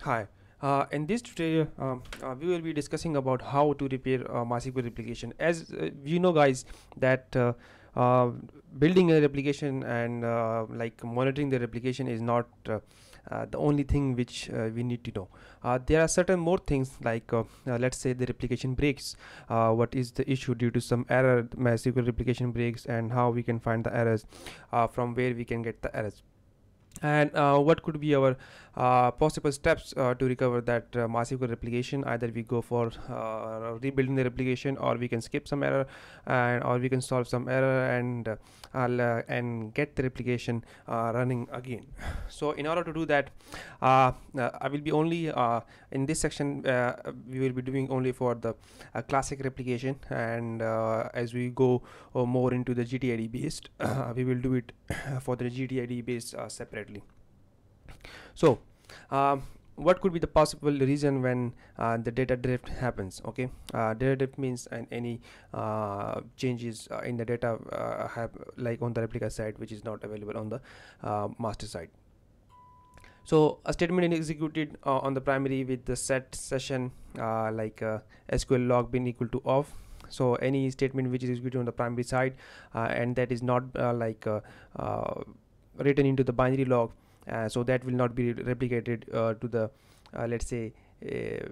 Hi. In this tutorial, we will be discussing about how to repair MySQL replication. As you know, guys, that uh, building a replication and like monitoring the replication is not the only thing which we need to know. There are certain more things like let's say the replication breaks. What is the issue due to some error? MySQL replication breaks, and how we can find the errors, from where we can get the errors, and what could be our possible steps to recover that MySQL replication. Either we go for rebuilding the replication, or we can skip some error, and or we can solve some error and get the replication running again. So in order to do that, I will be only in this section, we will be doing only for the classic replication, and as we go more into the GTID based, we will do it for the GTID based separately. So what could be the possible reason when the data drift happens? Okay, data drift means any changes in the data have, like on the replica side, which is not available on the master side. So a statement is executed on the primary with the set session, SQL log bin equal to off. So any statement which is executed on the primary side and that is not written into the binary log, so that will not be replicated to the let's say uh,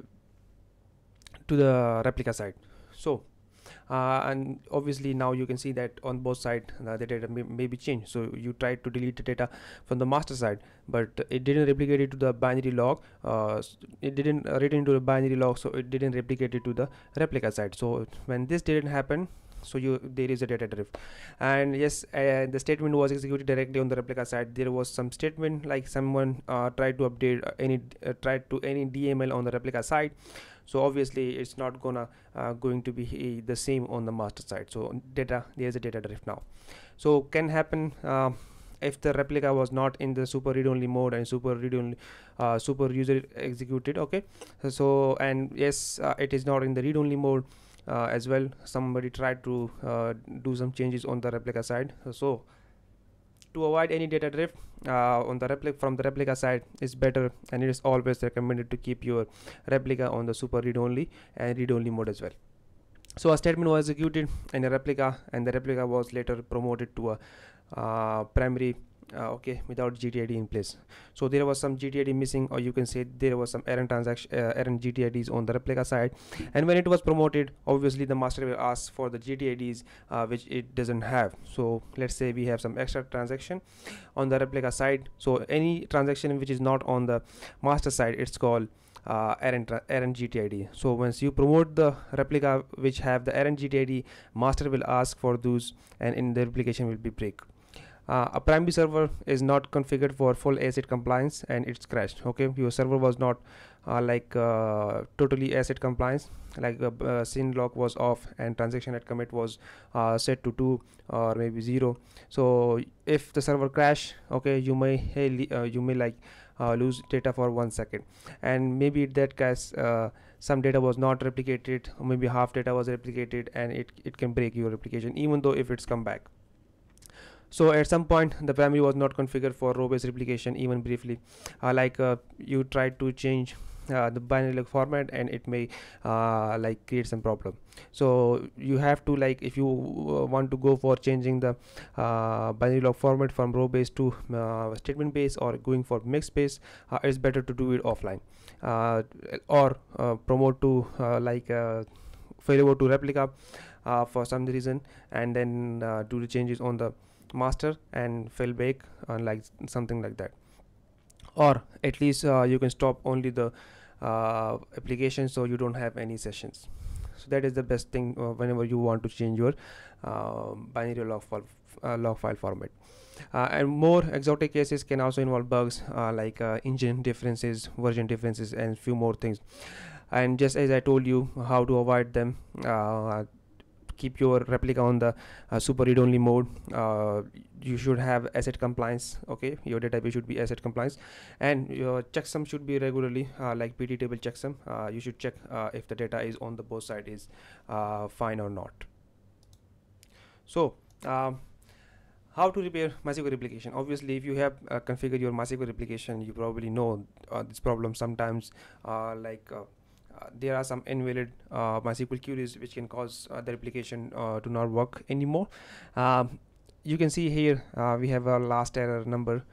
to the replica side. So and obviously now you can see that on both sides the data may be changed. So you tried to delete the data from the master side, but it didn't replicate it to the binary log. It didn't write into the binary log, so it didn't replicate it to the replica side. So when this didn't happen, so there is a data drift. And yes, the statement was executed directly on the replica side. There was some statement like someone tried to update tried to any DML on the replica side. So obviously it's not going to be the same on the master side. So there's a data drift now. So can happen if the replica was not in the super read only mode and super user executed. Okay, so and yes, it is not in the read only mode as well. Somebody tried to do some changes on the replica side. So to avoid any data drift on the from the replica side is better, and it is always recommended to keep your replica on the super read only and read only mode as well. So a statement was executed in a replica, and the replica was later promoted to a primary, okay, without GTID in place. So there was some GTID missing, or you can say there was some errant transaction errant GTIDs on the replica side, and when it was promoted, obviously the master will ask for the GTIDs which it doesn't have. So let's say we have some extra transaction on the replica side. So any transaction which is not on the master side, it's called errant GTID. So once you promote the replica which have the errant GTID, master will ask for those, and in the replication will be break. A primary server is not configured for full ACID compliance and it's crashed. Okay, your server was not totally ACID compliance, like SYN lock was off and transaction at commit was set to 2 or maybe 0. So if the server crash, okay, you may lose data for 1 second, and maybe in that case some data was not replicated, or maybe half data was replicated, and it can break your replication even though if it's come back. So at some point the primary was not configured for row based replication even briefly, you tried to change the binary log format, and it may create some problem. So you have to, like, if you want to go for changing the binary log format from row based to statement based, or going for mixed based, it's better to do it offline, or promote to failover to replica for some reason, and then do the changes on the master and fail back, like something like that. Or at least you can stop only the application, so you don't have any sessions. So that is the best thing whenever you want to change your binary log file format. And more exotic cases can also involve bugs engine differences, version differences, and few more things. And just as I told you how to avoid them, keep your replica on the super read only mode. You should have ACID compliance. Okay, your database should be ACID compliance, and your checksum should be regularly, like PT table checksum. You should check if the data is on the both side is fine or not. So How to repair MySQL replication? Obviously, if you have configured your MySQL replication, you probably know this problem. Sometimes there are some invalid MySQL queries which can cause the replication to not work anymore. You can see here we have a last error number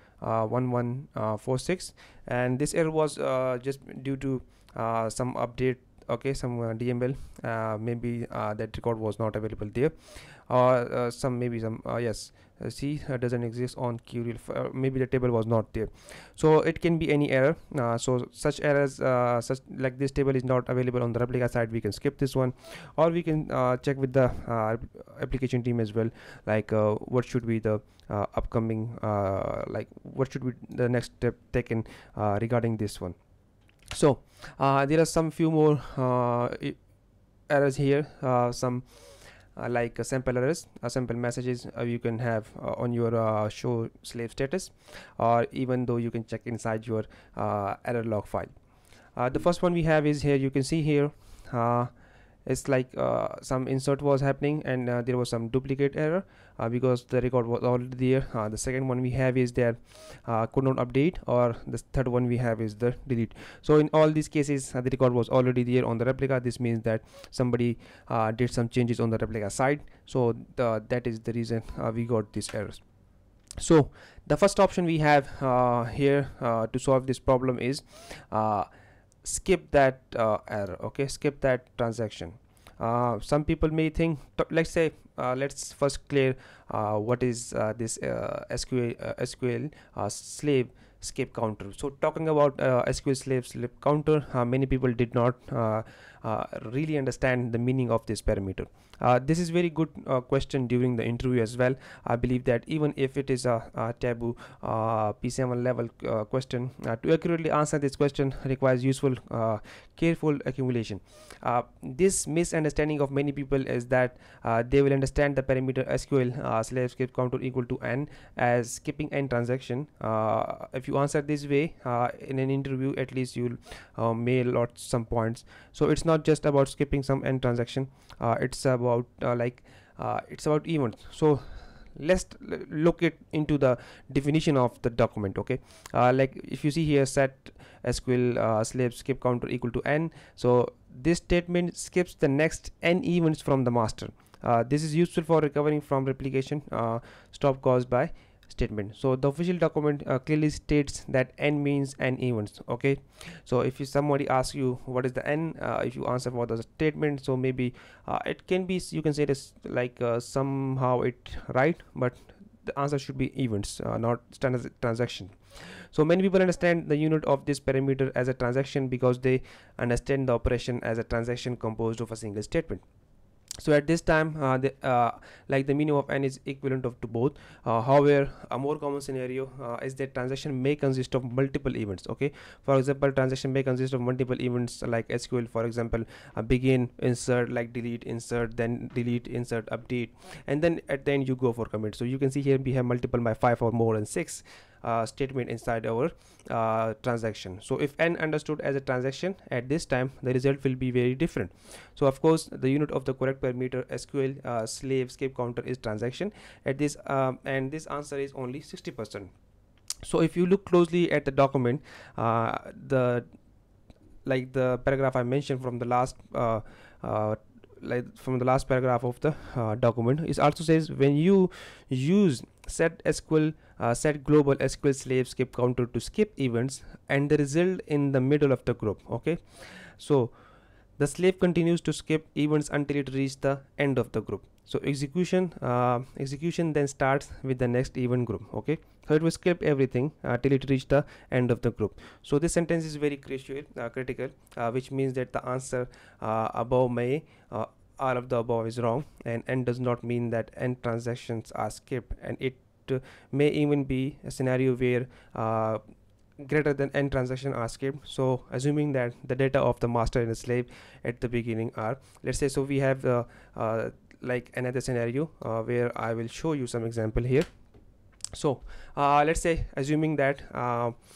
1146, and this error was just due to some update, okay, some DML, maybe that record was not available there, or some maybe some yes, see, doesn't exist on QReal, maybe the table was not there. So it can be any error. So such errors, such like this table is not available on the replica side, we can skip this one, or we can check with the application team as well, like what should be the upcoming, like what should be the next step taken regarding this one. So there are some few more errors here, some like sample errors, sample messages you can have on your show slave status, or even though you can check inside your error log file. The first one we have is here. You can see here it's like some insert was happening, and there was some duplicate error because the record was already there. The second one we have is that could not update, or the third one we have is the delete. So in all these cases the record was already there on the replica. This means that somebody did some changes on the replica side, so that is the reason we got these errors. So the first option we have here to solve this problem is skip that error, okay, skip that transaction. Some people may think, let's say let's first clear what is this SQL slave skip counter. So talking about SQL slave counter, many people did not really understand the meaning of this parameter. This is very good question during the interview as well. I believe that even if it is a taboo P7 level question, to accurately answer this question requires useful careful accumulation. This misunderstanding of many people is that they will understand the parameter SQL slave skip counter equal to n as skipping n transaction. If you answer this way in an interview, at least you'll may lot some points. So it's not just about skipping some n transaction, it's about it's about events. So let's look it into the definition of the document, okay. Like if you see here, set SQL slave skip counter equal to n, so this statement skips the next n events from the master. This is useful for recovering from replication stop caused by statement. So the official document clearly states that n means n events, okay. So if somebody asks you what is the n, if you answer for the statement, so maybe it can be, you can say this like somehow it right, but the answer should be events, not standard transaction. So many people understand the unit of this parameter as a transaction because they understand the operation as a transaction composed of a single statement. So at this time like the meaning of n is equivalent of to both. However, a more common scenario is that transaction may consist of multiple events, okay. For example, transaction may consist of multiple events like SQL, for example, begin, insert, like delete, insert, then delete, insert, update, and then at the end you go for commit. So you can see here we have multiple by 5 or more and 6 statement inside our transaction. So if n understood as a transaction, at this time the result will be very different. So of course the unit of the correct parameter SQL slave skip counter is transaction at this and this answer is only 60%. So if you look closely at the document, the paragraph I mentioned from the last paragraph of the document, it also says when you use set SQL set global SQL slave skip counter to skip events and the result in the middle of the group, okay. So the slave continues to skip events until it reaches the end of the group. So execution then starts with the next event group, okay. So it will skip everything till it reaches the end of the group. So this sentence is very critical, which means that the answer above may all of the above is wrong, and n does not mean that n transactions are skipped, and it may even be a scenario where greater than n transaction are skipped. So assuming that the data of the master and the slave at the beginning are, let's say, so we have like another scenario where I will show you some example here. So let's say assuming that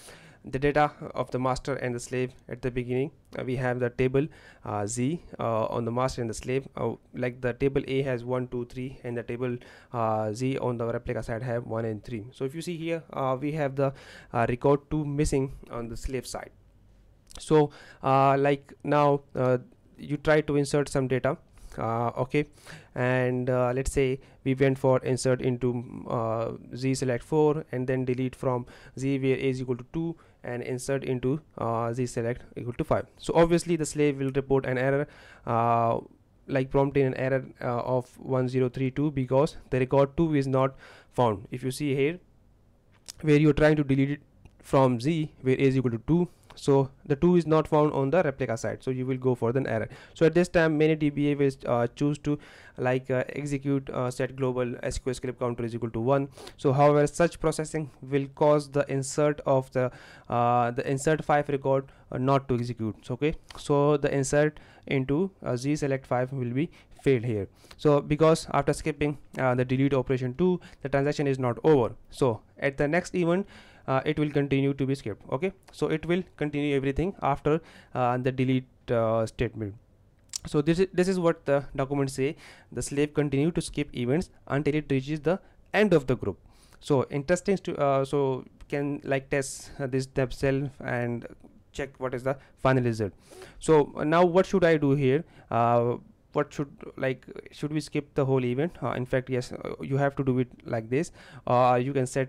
the data of the master and the slave at the beginning. We have the table Z on the master and the slave, like the table A has 1 2 3, and the table Z on the replica side have 1 and 3. So if you see here, we have the record 2 missing on the slave side. So like now you try to insert some data, okay, and let's say we went for insert into Z select 4, and then delete from Z where A is equal to 2, and insert into Z select equal to 5. So obviously the slave will report an error, like prompting an error of 1032, because the record 2 is not found. If you see here where you're trying to delete it from Z where A is equal to 2, so the 2 is not found on the replica side, so you will go for an error. So at this time many DBA will choose to like execute set global SQL script counter is equal to 1. So however, such processing will cause the insert of the insert 5 record not to execute. So, okay, so the insert into Z select 5 will be failed here. So because after skipping the delete operation 2, the transaction is not over. So at the next event it will continue to be skipped. Okay, so it will continue everything after the delete statement. So this is what the documents say: the slave continue to skip events until it reaches the end of the group. So interesting to so can like test this themselves and check what is the final result. So now what should I do here? What should we skip the whole event? In fact, yes, you have to do it like this. You can set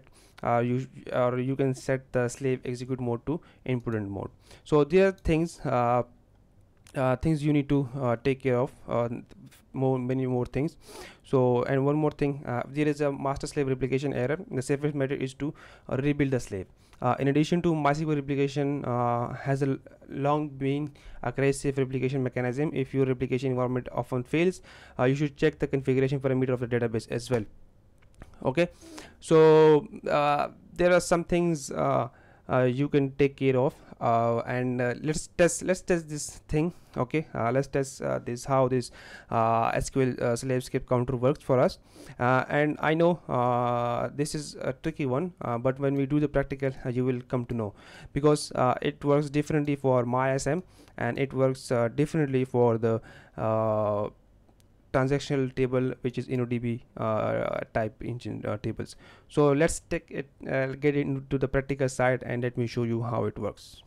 you can set the slave execute mode to input mode. So there are things things you need to take care of, many more things. So, and one more thing, there is a master slave replication error. The safest method is to rebuild the slave. In addition to MySQL replication has a long been a crash safe replication mechanism. If your replication environment often fails, you should check the configuration parameter of the database as well. Okay, so there are some things you can take care of, and let's test this thing. Okay, let's test this how this SQL slave script counter works for us. And I know this is a tricky one, but when we do the practical you will come to know, because it works differently for MySM, and it works differently for the transactional table, which is InnoDB type engine tables. So let's take it get into the practical side, and let me show you how it works.